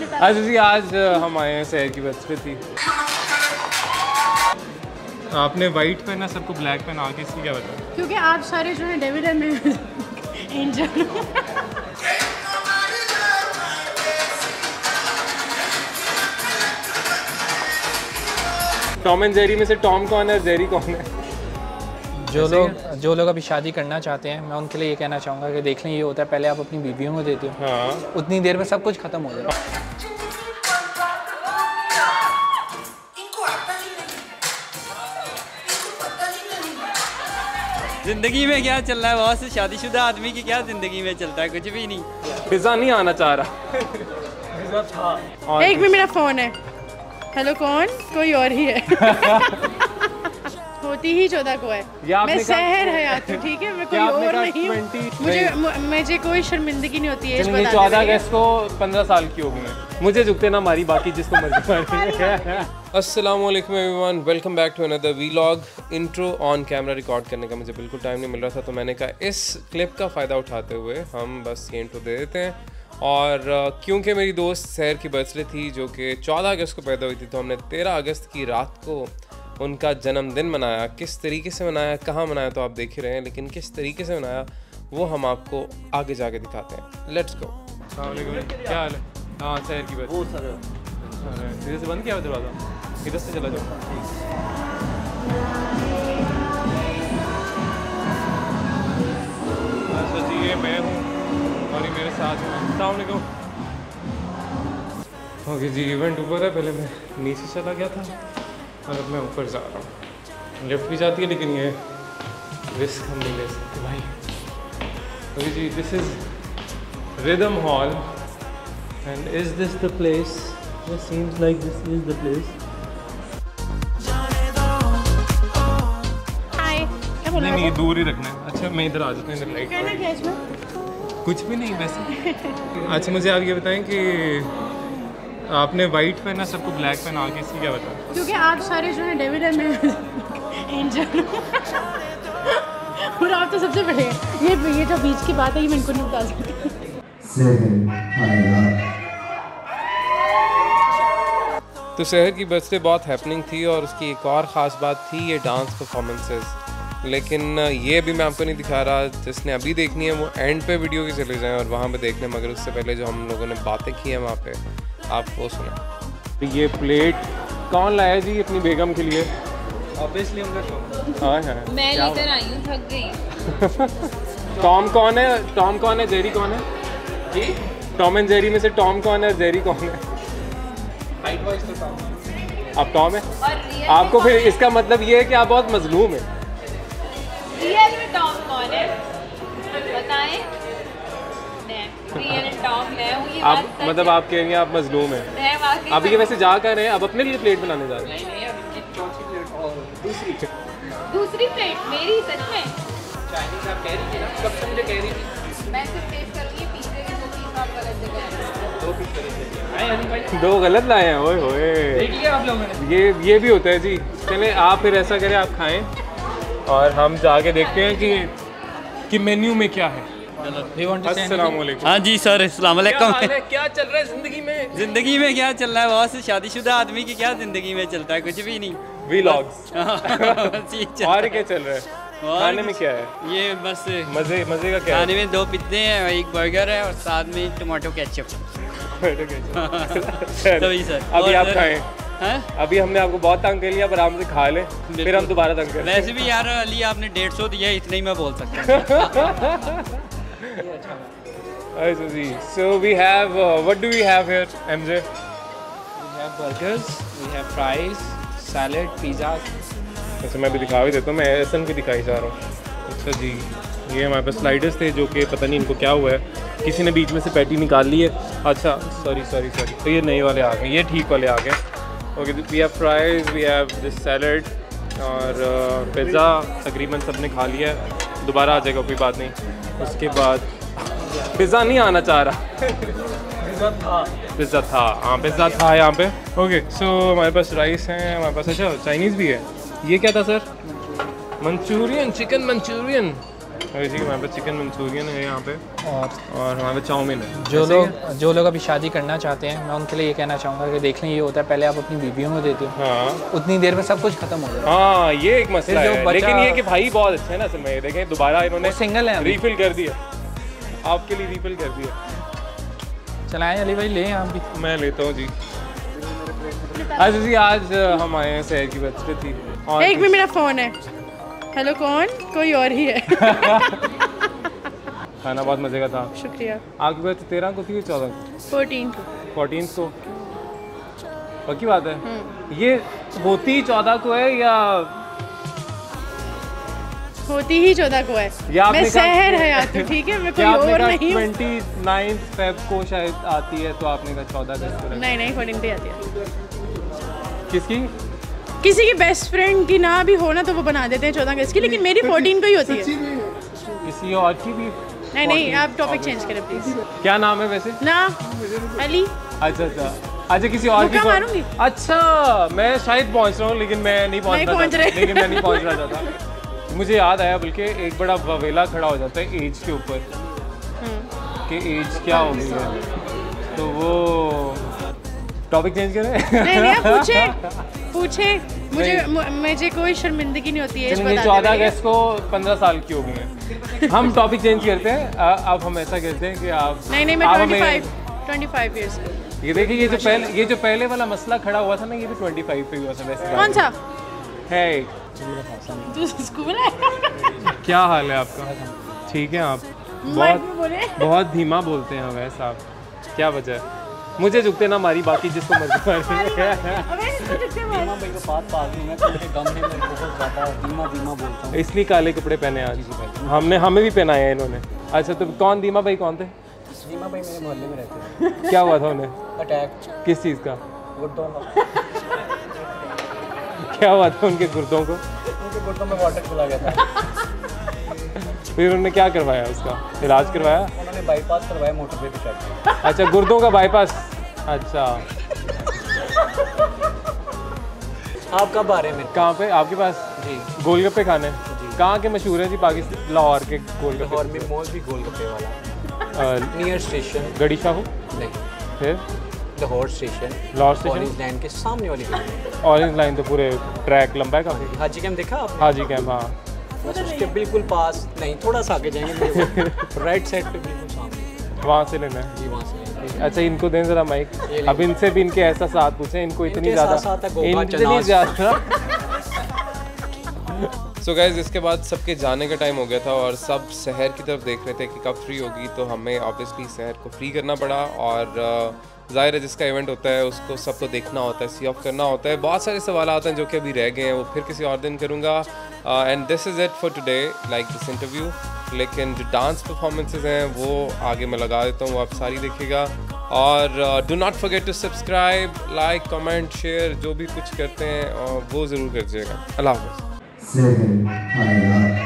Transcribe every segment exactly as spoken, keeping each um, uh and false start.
अच्छा जी, आज हम आए हैं शहर की बस पे थी। आपने वाइट पहना, सबको ब्लैक पहना, आगे इसकी क्या बता? क्योंकि आप सारे जो है डेविड एंड मैं एंजल। टॉम एंड जेरी में से टॉम कौन है और जेरी कौन है? जो लोग जो लोग अभी शादी करना चाहते हैं, मैं उनके लिए ये कहना चाहूँगा कि देख लें, ये होता है पहले आप अपनी बीवियों को देते हो, हाँ, उतनी देर में सब कुछ खत्म हो जाए। जिंदगी में क्या चल रहा है बहुत से शादीशुदा आदमी की, क्या जिंदगी में चलता है, कुछ भी नहीं। पिज़्ज़ा नहीं आना चाह रहा। पिज़्ज़ा था। एक में मेरा फोन है। हेलो, कौन? कोई और ही है। होती ही चौदह को है। मैं सहर हयात हूँ, ठीक है, मैं कोई और नहीं हूँ। मुझे मुझे कोई शर्मिंदगी नहीं होती है। चौदह अगस्त को पंद्रह साल की होगी मैं। मुझे झुकते ना मारी, बाकी जिसको मर्जी मारी। अस्सलाम वालेकुम everyone, welcome back to another vlog. Intro on camera record करने का मुझे बिल्कुल टाइम नहीं मिल रहा था, तो मैंने कहा इस क्लिप का फ़ायदा उठाते हुए हम बस ये इंट्रो दे देते हैं। और क्योंकि मेरी दोस्त सहर की बर्थडे थी जो कि चौदह अगस्त को पैदा हुई थी, तो हमने तेरह अगस्त की रात को उनका जन्मदिन मनाया। किस तरीके से मनाया, कहाँ मनाया, तो आप देख ही रहे हैं, लेकिन किस तरीके से मनाया वो हम आपको आगे जाके दिखाते हैं। Let's go. अस्सलाम वालेकुम, क्या हाल है? हाँ, सहर की बर्थडे। इधर से बंद किया हुआ दरवाज़ा, इधर से चला जाओ। अच्छा जी, ये मैं हूँ और ये मेरे साथ हैं। अस्सलाम वालेकुम। ओके जी, इवेंट ऊपर है, पहले मैं नीचे चला गया था और अब मैं ऊपर जा रहा हूँ। लिफ्ट भी जाती है, लेकिन ये रिस्क हम नहीं ले सकते भाई। ओके जी, this is Rhythm Hall and is this the place? It seems like this is the place. नहीं नहीं, दूर ही रखना है। अच्छा, मैं इधर आ जाता हूँ, इधर लाइट। कुछ भी नहीं वैसे। अच्छा, मुझे आप ये बताएं कि आपने वाइट पहना, सबको ब्लैक पहना, आगे इसकी क्या बता? क्योंकि आप सारे जो है डेविड एंड मैं एंजल। और आप तो सबसे बड़े हैं। ये ये जो बीच की बात है, ये मैं इनको नहीं बता सकती। तो शहर की बर्थडे बहुत हैपनिंग थी और उसकी एक और ख़ास बात थी ये डांस परफॉर्मेंसेस। लेकिन ये भी मैं आपको नहीं दिखा रहा, जिसने अभी देखनी है वो एंड पे वीडियो के चले जाएं और वहाँ पे देख लें। मगर उससे पहले जो हम लोगों ने बातें की हैं वहाँ पे, आप वो सुना। ये प्लेट कौन लाया जी अपनी बेगम के लिए? ऑब्वियसली उनका शौक। हाँ हाँ, मैं लेकर आई हूँ, थक गई। टॉम कौन है? टॉम कौन है? जेरी कौन है जी? टॉम एंड जेरी में से टॉम कौन है और जेरी कौन है? हाइट वाइज तो टॉम। आप टॉम है? आपको फिर इसका मतलब ये है कि आप बहुत मजलूम है। रियल में टॉम कौन है बताएं? रियल टॉम मैं हूँ। ये आप मतलब आप कह रही हैं आप मजलूम हैं। अब ये वैसे जा कर रहे हैं, अब अपने लिए प्लेट बनाने जा रहे हैं। दूसरी दूसरी प्लेट मेरी, सच में? चाइनीज आप कह रही थी ना, कब से मुझे कह रही थी। मैं सिर्फ टेस्ट करूँगी, पिज़्ज़े के दो पीस आप गलत जगह। दो पीस करेंगे, दो गलत लाए हैं। ओए होए, देख लिया आप लोगों ने। ये ये भी होता है जी। चले आप फिर ऐसा करें, आप खाएं और हम जाके देखते हैं कि कि मेन्यू में क्या है। अस्सलाम वालेकुम। हाँ जी सर, अस्सलाम वालेकुम। क्या चल रहा है जिंदगी में? जिंदगी में क्या चल रहा है बहुत से शादीशुदा आदमी की, क्या जिंदगी में चलता है, कुछ भी नहीं। व्लॉग्स। और क्या चल रहा है? खाने में क्या है? ये बस मजे मजे का क्या खाने में दो पिज़्ज़े हैं, एक बर्गर है और साथ में टमाटो केचप। तभी सर। अभी आप खाएं। हाँ? अभी हमने आपको बहुत तंग कर लिया, पर आराम से खा लें, फिर हम दोबारा तंग करें। वैसे भी यार अली आपने डेढ़ सौ दिया, इतना ही मैं बोल सकता हूँ। अच्छा जी, so we have uh, what do we have here, M J? We have burgers, we have fries, salad, pizzas. अच्छा, मैं भी दिखा भी देता हूँ, मैं एसन भी दिखाई जा रहा हूँ। अच्छा जी, ये हमारे पास स्लाइडर्स थे जो कि पता नहीं इनको क्या हुआ है, किसी ने बीच में से पैटी निकाल ली है। अच्छा, सॉरी सॉरी सॉरी, तो ये नए वाले आ गए, ये ठीक वाले आ गए। Okay, we have fries, we have this salad और पिज़्ज़ा तकरीबन सब ने खा लिया है, दोबारा आ जाएगा, कोई बात नहीं। उसके बाद पिज़्ज़ा नहीं आना चाह रहा। पिज़्ज़ा था पिज़्ज़ा था हाँ पिज़्ज़ा था यहाँ पे। ओके, सो हमारे पास राइस हैं, हमारे पास अच्छा चाइनीज़ भी है। ये क्या था सर? Manchurian, chicken Manchurian. और इसी के हमारे पास चिकन मंचूरियन है यहाँ पे और और हमारे पास चाउमीन है। जो लोग जो लोग अभी शादी करना चाहते हैं मैं उनके लिए ये कहना चाहूँगा कि देख लें ये होता है पहले आप अपनी बीवियों को देते हो, हाँ उतनी देर में सब कुछ खत्म हो जाए। हाँ ये एक मसला जो है, बचा- लेकिन ये कि भाई बहुत अच्छे है ना असल में। ये देखें दोबारा इन्होंने सिंगल है अभी। रिफिल कर दिया, आपके लिए रिफिल कर दिया। चलाएं अली भाई, ले आप भी। मैं लेता हूँ जी। आज जी आज हम आए हैं, शहर की बर्थडे थी और एक मिनट मेरा फोन है। हेलो कौन? कोई और ही है। खाना बहुत मजे का था। शुक्रिया। आपकी बर्थडे तेरह को थी या चौदह को? फोर्टीन को। फोर्टीन को पक्की बात है? ये होती चौदह को है या होती ही चौदह को है। या आपने मैं कहा- शहर हयात हूँ, ठीक है, मैं कोई क्या आपने और कहा नहीं हूँ। ट्वेंटी नाइन फेब को शायद आती है, तो आपने कहा चौदह अगस्त को? नहीं नहीं फोर्टीन पे आती है। किसकी? किसी की बेस्ट फ्रेंड की ना भी हो ना तो वो बना देते हैं चौदह अगस्त की, लेकिन मेरी फोर्टीन को ही होती है। किसी और की भी? नहीं नहीं आप टॉपिक चेंज करें प्लीज। क्या नाम है वैसे? ना अली। अच्छा अच्छा अच्छा किसी और की मुक्का को- मारूंगी। अच्छा मैं शायद पहुंच रहा हूँ, लेकिन मैं नहीं पहुंच नहीं रहा पहुंच था, रहे। लेकिन मैं नहीं पहुंच रहा था। मुझे याद आया, बल्कि एक बड़ा ववेला खड़ा हो जाता है एज के ऊपर कि एज क्या हो गई है, तो वो टॉपिक चेंज करें। नहीं नहीं आप पूछे पूछे मुझे मु- मुझे कोई शर्मिंदगी नहीं होती है। चलिए चौदह अगस्त को पंद्रह साल की हो गई है। हम टॉपिक चेंज करते हैं। आ- अब हम ऐसा कहते हैं कि आप नहीं नहीं मैं आप ट्वेंटी हमें- फाइव ट्वेंटी फाइव ईयर्स की। ये देखिए, ये जो पहले ये जो पहले वाला मसला खड़ा हुआ था ना, ये भी ट्वेंटी फाइव पे हुआ था वैसे। कौन सा? है एक। तू स्कूल है? क्या हाल है आपका? ठीक है आप? माइक बहुत में बोले। बहुत धीमा बोलते हैं वैसे आप, क्या वजह है? मुझे झुकते ना मारी, बाकी जिसको मर्जी मारी। अबे इसको जितने मार। भाई को बात बात में मैं थोड़े कम है, मैं बहुत ज़्यादा धीमा धीमा बोलता हूँ। इसलिए काले कपड़े पहने आज हमने, हमें भी पहनाए हैं इन्होंने। अच्छा तो कौन धीमा भाई कौन थे? धीमा भाई मेरे मोहल्ले में रहते हैं। क्या हुआ था उन्हें? अटैक किस चीज़ का? गुर्दों का। क्या हुआ था उनके गुर्दों को? उनके गुर्दों में वाटर चला गया था। फिर उन्होंने क्या करवाया? उसका इलाज करवाया? उन्होंने बाईपास करवाया मोटरवे पे चढ़ के। अच्छा गुर्दों का बाईपास। अच्छा आप कब आ रहे हैं मेरे? कहाँ पे? आपके पास? जी गोलगप्पे खाने? कहाँ के मशहूर हैं जी? पाकिस्तान लाहौर के गोलगप्पे। लाहौर में मॉल भी गोलगप्पे वाला अ, नियर स्टेशन। गड़ी शाहू? नहीं, फिर Lahore station. Lahore station? Orange line के सामने वाली गली। ऑरेंज लाइन तो पूरे ट्रैक लंबा है काफ़ी। हाजी कैंप देखा आपने? हाजी कैंप, हाँ। बस उसके बिल्कुल पास नहीं, थोड़ा सा आगे जाएंगे राइट साइड पे बिल्कुल सामने। वहाँ से लेना है? जी वहाँ से। अच्छा इनको दें जरा माइक। ये ले। अब इनसे भी इनके ऐसा साथ पूछें, इनको इतनी इनके ज़्यादा साथ साथ है गोगा, इतनी चनास। ज़्यादा। सो गाइज इसके बाद सबके जाने का टाइम हो गया था और सब शहर की तरफ देख रहे थे कि कब फ्री होगी, तो हमें ऑब्वियसली शहर को फ्री करना पड़ा। और ज़ाहिर है जिसका इवेंट होता है उसको सबको देखना होता है, सी ऑफ करना होता है। बहुत सारे सवाल आते हैं जो कि अभी रह गए हैं, वो फिर किसी और दिन करूँगा। And this is it for today, like this interview. लेकिन जो डांस परफॉर्मेंसेज हैं वो आगे मैं लगा देता हूँ, वो आप सारी देखिएगा। और do not forget to subscribe, like, comment, share, जो भी कुछ करते हैं uh, वो ज़रूर कर दीजिएगा। अल्लाह हाफ़िज़। Seven, I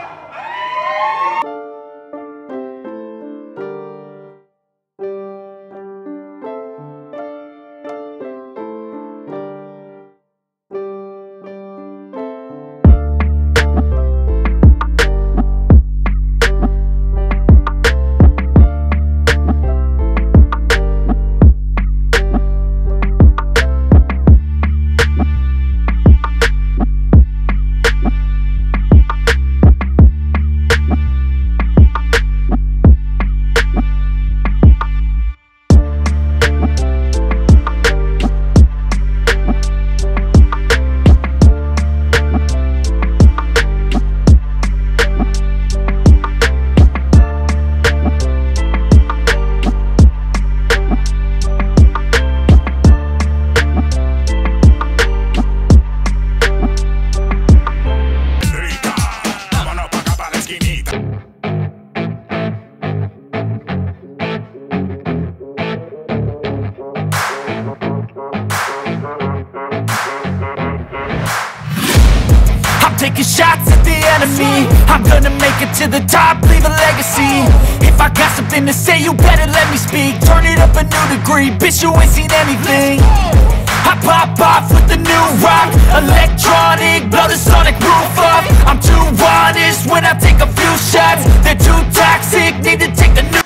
taking shots at the enemy. I'm gonna make it to the top, leave a legacy. If I got something to say, you better let me speak. Turn it up a new degree, bitch, you ain't seen anything. I pop off with the new rock, electronic, blow the sonic roof up. I'm too honest when I take a few shots. They're too toxic, need to take a new.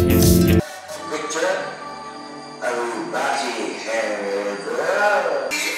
Everybody has love.